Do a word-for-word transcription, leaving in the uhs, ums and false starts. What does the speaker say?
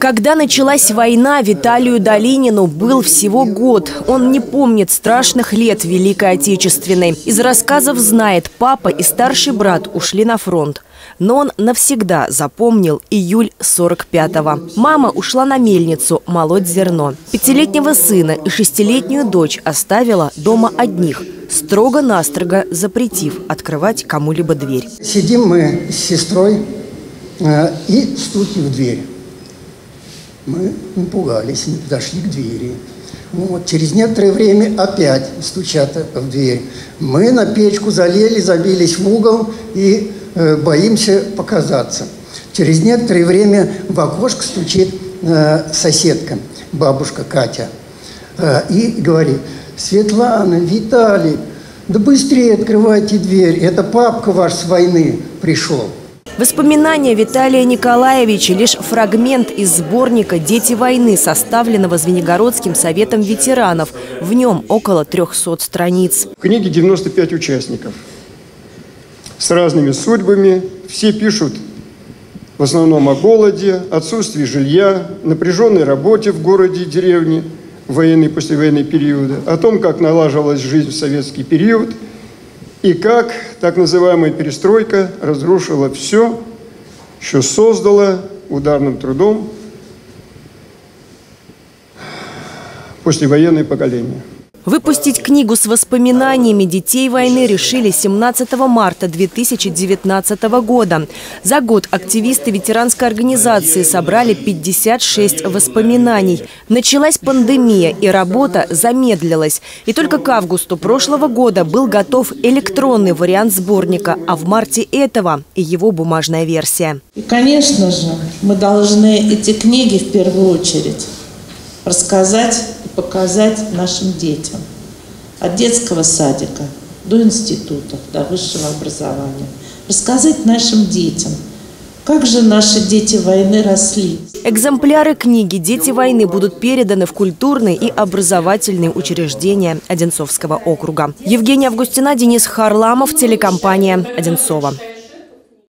Когда началась война, Виталию Долинину был всего год. Он не помнит страшных лет Великой Отечественной. Из рассказов знает, папа и старший брат ушли на фронт. Но он навсегда запомнил июль сорок пятого. Мама ушла на мельницу молоть зерно. Пятилетнего сына и шестилетнюю дочь оставила дома одних, строго-настрого запретив открывать кому-либо дверь. Сидим мы с сестрой э, и стучим в дверь. Мы напугались, не подошли к двери. Вот, через некоторое время опять стучат в дверь. Мы на печку залезли, забились в угол и э, боимся показаться. Через некоторое время в окошко стучит э, соседка, бабушка Катя, э, и говорит: «Светлана, Виталий, да быстрее открывайте дверь, это папка ваш с войны пришел». Воспоминания Виталия Николаевича – лишь фрагмент из сборника «Дети войны», составленного Звенигородским советом ветеранов. В нем около трехсот страниц. В книге девяносто пять участников с разными судьбами. Все пишут в основном о голоде, отсутствии жилья, напряженной работе в городе и деревне, военный и послевоенный периоды, о том, как налаживалась жизнь в советский период, и как так называемая перестройка разрушила все, что создала ударным трудом послевоенное поколение. Выпустить книгу с воспоминаниями детей войны решили семнадцатого марта две тысячи девятнадцатого года. За год активисты ветеранской организации собрали пятьдесят шесть воспоминаний. Началась пандемия, и работа замедлилась. И только к августу прошлого года был готов электронный вариант сборника, а в марте этого и его бумажная версия. И, конечно же, мы должны эти книги в первую очередь рассказать и показать нашим детям. От детского садика до институтов, до высшего образования. Рассказать нашим детям, как же наши дети войны росли. Экземпляры книги «Дети войны» будут переданы в культурные и образовательные учреждения Одинцовского округа. Евгения Августина, Денис Харламов, телекомпания «Одинцово».